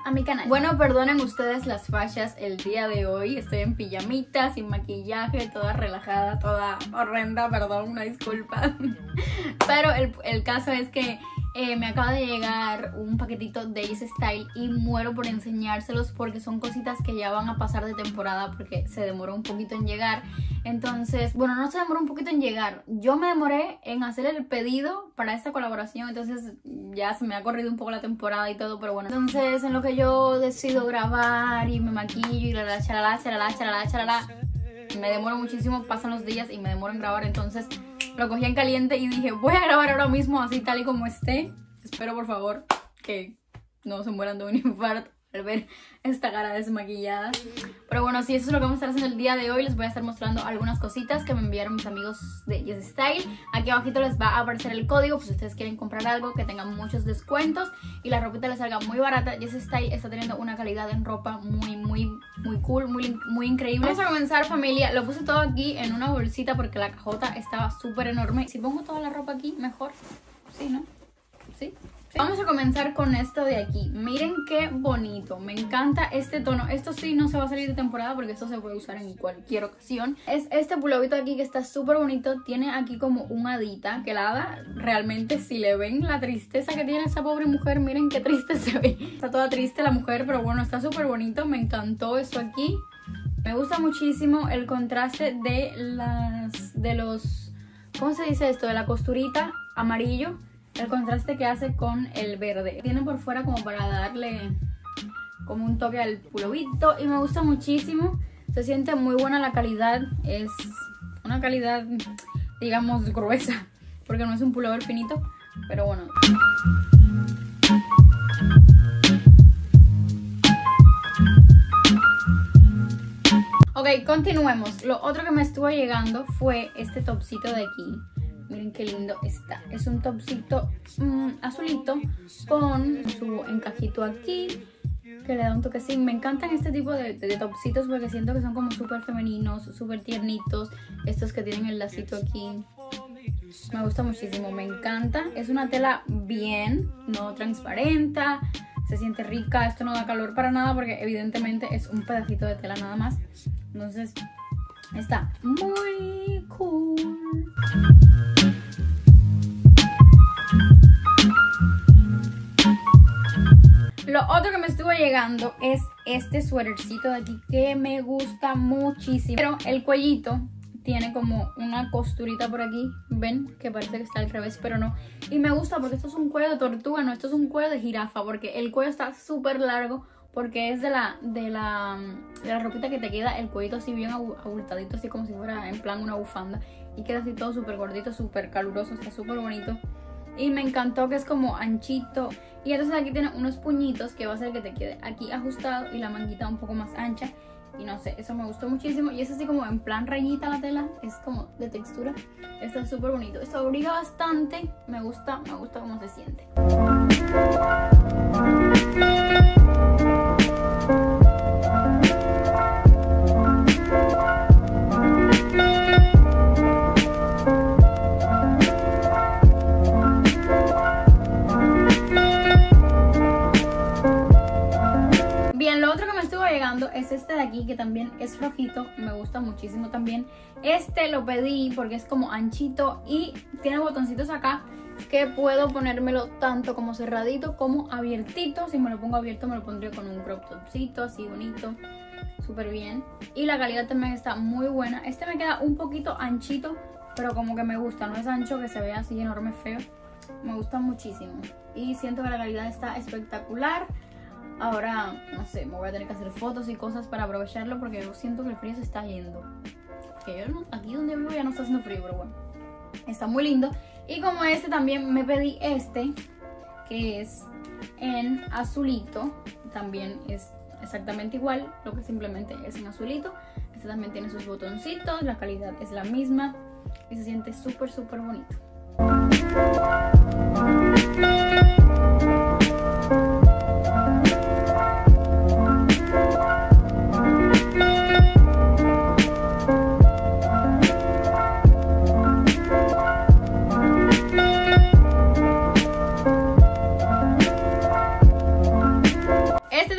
a mi canal. Bueno, perdonen ustedes las fallas el día de hoy. Estoy en pijamita, sin maquillaje, toda relajada, toda horrenda, perdón, una disculpa. Pero el caso es que me acaba de llegar un paquetito de Yes Style y muero por enseñárselos porque son cositas que ya van a pasar de temporada porque se demoró un poquito en llegar. Entonces, bueno, no se demoró un poquito en llegar, yo me demoré en hacer el pedido para esta colaboración, entonces ya se me ha corrido un poco la temporada y todo, pero bueno. Entonces, en lo que yo decido grabar y me maquillo y charalá, me demoro muchísimo, pasan los días y me demoro en grabar, entonces lo cogí en caliente y dije, voy a grabar ahora mismo así tal y como esté. Espero por favor que no se mueran de un infarto al ver esta cara desmaquillada. Pero bueno, sí, eso es lo que vamos a estar haciendo el día de hoy. Les voy a estar mostrando algunas cositas que me enviaron mis amigos de Yes Style. Aquí abajito les va a aparecer el código, pues si ustedes quieren comprar algo que tenga muchos descuentos y la ropita les salga muy barata. Yes Style está teniendo una calidad en ropa muy cool, muy increíble. Vamos a comenzar, familia. Lo puse todo aquí en una bolsita porque la cajota estaba súper enorme. Si pongo toda la ropa aquí, mejor. Sí, ¿no? Sí. Vamos a comenzar con esto de aquí. Miren qué bonito, me encanta este tono. Esto sí no se va a salir de temporada porque esto se puede usar en cualquier ocasión. Es este pulovito aquí que está súper bonito. Tiene aquí como un hadita, que la hada realmente, si le ven la tristeza que tiene esa pobre mujer, miren qué triste se ve. Está toda triste la mujer, pero bueno, está súper bonito. Me encantó esto aquí. Me gusta muchísimo el contraste de los ¿cómo se dice esto? De la costurita amarillo. El contraste que hace con el verde. Tiene por fuera como para darle como un toque al pulovito y me gusta muchísimo. Se siente muy buena la calidad. Es una calidad, digamos, gruesa porque no es un pullover finito, pero bueno. Ok, continuemos. Lo otro que me estuvo llegando fue este topcito de aquí. Miren qué lindo está. Es un topcito azulito con su encajito aquí que le da un toquecín. Me encantan este tipo de topsitos porque siento que son como súper femeninos, súper tiernitos. Estos que tienen el lacito aquí. Me gusta muchísimo, me encanta. Es una tela bien, no transparenta. Se siente rica. Esto no da calor para nada porque evidentemente es un pedacito de tela nada más. Entonces está muy cool. Lo otro que me estuvo llegando es este suétercito de aquí que me gusta muchísimo. Pero el cuellito tiene como una costurita por aquí. ¿Ven? Que parece que está al revés, pero no. Y me gusta porque esto es un cuello de tortuga, no, esto es un cuello de jirafa. Porque el cuello está súper largo. Porque es de la ropita que te queda el cuellito así bien abultadito, así como si fuera en plan una bufanda. Y queda así todo súper gordito, súper caluroso, está súper bonito. Y me encantó que es como anchito. Y entonces aquí tiene unos puñitos que va a hacer que te quede aquí ajustado y la manguita un poco más ancha. Y no sé, eso me gustó muchísimo. Y es así como en plan rayita la tela, es como de textura. Está súper bonito, esto abriga bastante. Me gusta cómo se siente. Es este de aquí que también es flojito, me gusta muchísimo también. Este lo pedí porque es como anchito y tiene botoncitos acá que puedo ponérmelo tanto como cerradito como abiertito. Si me lo pongo abierto me lo pondría con un crop topcito así bonito, súper bien. Y la calidad también está muy buena. Este me queda un poquito anchito, pero como que me gusta, no es ancho que se vea así enorme feo. Me gusta muchísimo y siento que la calidad está espectacular. Ahora, no sé, me voy a tener que hacer fotos y cosas para aprovecharlo porque yo siento que el frío se está yendo. Que yo no, aquí donde vivo ya no está haciendo frío, pero bueno. Está muy lindo. Y como este también me pedí este, que es en azulito. También es exactamente igual, lo que simplemente es en azulito. Este también tiene sus botoncitos, la calidad es la misma y se siente súper bonito.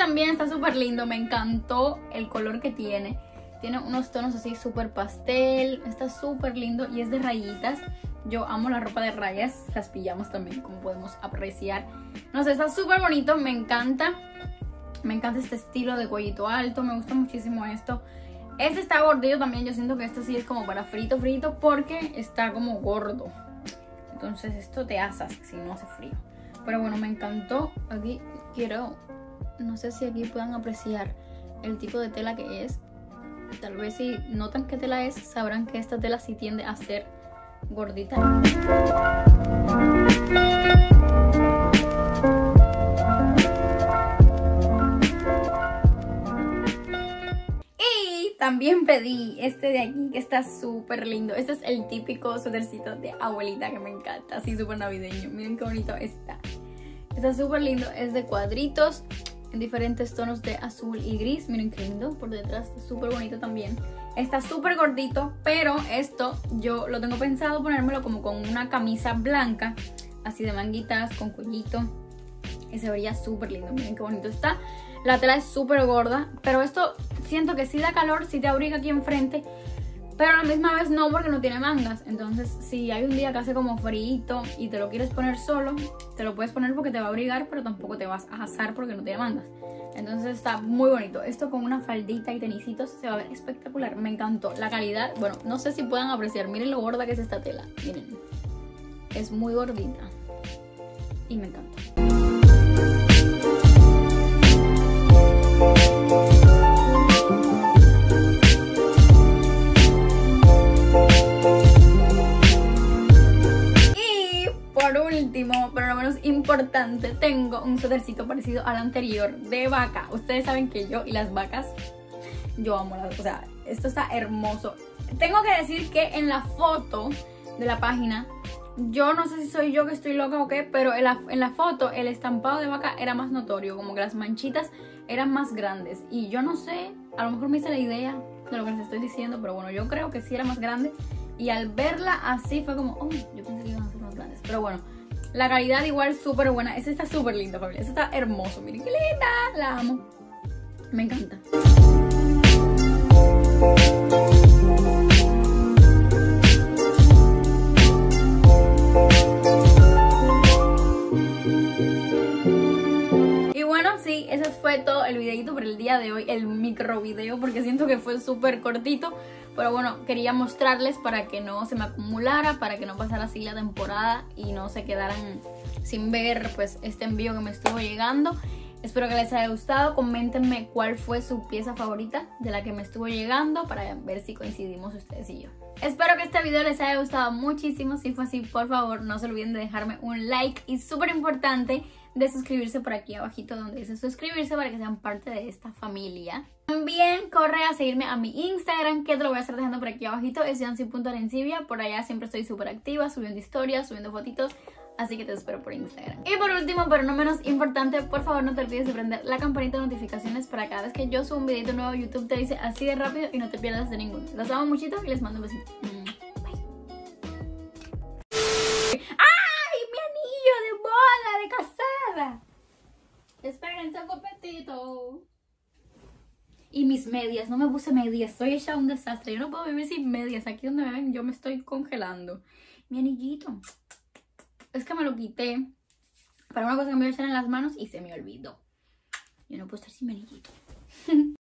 también está súper lindo, me encantó el color que tiene. Tiene unos tonos así súper pastel, está súper lindo y es de rayitas. Yo amo la ropa de rayas, las pijamas también, como podemos apreciar. No sé, está súper bonito, me encanta. Me encanta este estilo de cuellito alto, me gusta muchísimo esto. Este está gordillo también, yo siento que esto sí es como para frito porque está como gordo. Entonces esto te asas si no hace frío. Pero bueno, me encantó. Aquí quiero, no sé si aquí puedan apreciar el tipo de tela que es. Tal vez si notan qué tela es, sabrán que esta tela sí tiende a ser gordita. Y también pedí este de aquí que está súper lindo. Este es el típico suétercito de abuelita que me encanta, así súper navideño. Miren qué bonito está. Está súper lindo, es de cuadritos en diferentes tonos de azul y gris. Miren qué lindo, por detrás está súper bonito también. Está súper gordito, pero esto yo lo tengo pensado ponérmelo como con una camisa blanca, así de manguitas, con cuellito, y se vería súper lindo. Miren qué bonito está. La tela es súper gorda, pero esto siento que sí da calor, sí te abriga aquí enfrente, pero a la misma vez no, porque no tiene mangas. Entonces si hay un día que hace como frío y te lo quieres poner solo, te lo puedes poner porque te va a abrigar, pero tampoco te vas a asar porque no tiene mangas. Entonces está muy bonito. Esto con una faldita y tenisitos se va a ver espectacular. Me encantó. La calidad, bueno, no sé si puedan apreciar. Miren lo gorda que es esta tela. Miren, es muy gordita y me encanta. Por último, pero no menos importante, tengo un suétercito parecido al anterior de vaca. Ustedes saben que yo y las vacas, yo amo las, o sea, esto está hermoso. Tengo que decir que en la foto de la página, yo no sé si soy yo que estoy loca o qué, pero en la foto el estampado de vaca era más notorio, como que las manchitas eran más grandes. Y yo no sé, a lo mejor me hice la idea de lo que les estoy diciendo, pero bueno, yo creo que sí era más grande. Y al verla así fue como, oh, yo pensé que iban a ser más grandes. Pero bueno, la calidad igual súper buena. Este está súper lindo, familia. Este está hermoso. Miren qué linda. La amo. Me encanta. Y bueno, sí, ese fue todo el videito por el día de hoy. El micro video, porque siento que fue súper cortito. Pero bueno, quería mostrarles para que no se me acumulara, para que no pasara así la temporada y no se quedaran sin ver pues este envío que me estuvo llegando. Espero que les haya gustado. Coméntenme cuál fue su pieza favorita de la que me estuvo llegando para ver si coincidimos ustedes y yo. Espero que este video les haya gustado muchísimo. Si fue así, por favor, no se olviden de dejarme un like y súper importante, de suscribirse por aquí abajito donde dice suscribirse para que sean parte de esta familia. También corre a seguirme a mi Instagram, que te lo voy a estar dejando por aquí abajito, es yancy.arencibia. Por allá siempre estoy súper activa, subiendo historias, subiendo fotitos, así que te espero por Instagram. Y por último, pero no menos importante, por favor no te olvides de prender la campanita de notificaciones para cada vez que yo subo un videito nuevo. YouTube te dice así de rápido y no te pierdas de ninguno. Los amo muchito y les mando un besito. Bye. ¡Ay! ¡Mi anillo de boda, de casada! Espérense un momentito. Y mis medias, no me puse medias, estoy hecha un desastre. Yo no puedo vivir sin medias. Aquí donde me ven yo me estoy congelando. Mi anillito, es que me lo quité para una cosa que me iba a echar en las manos y se me olvidó. Yo no puedo estar sin mi anillito.